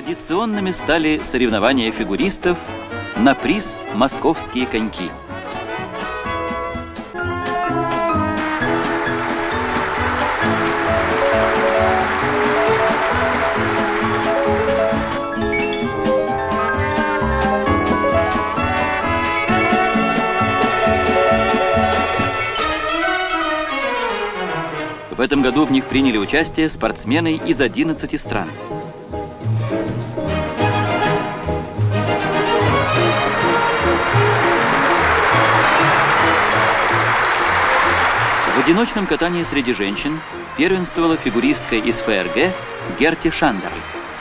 Традиционными стали соревнования фигуристов на приз «Московские коньки». В этом году в них приняли участие спортсмены из 11 стран. В одиночном катании среди женщин первенствовала фигуристка из ФРГ Герти Шандерль.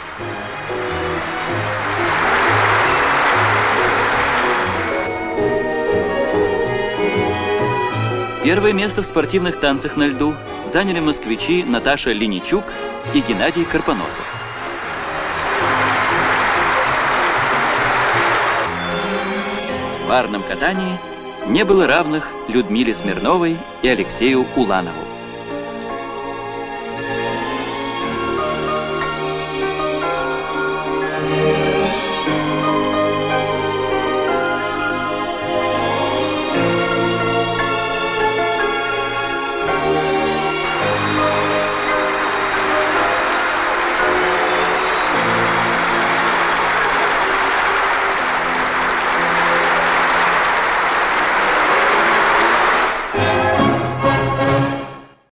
Первое место в спортивных танцах на льду заняли москвичи Наташа Линичук и Геннадий Карпоносов. В парном катании не было равных Людмиле Смирновой и Алексею Уланову.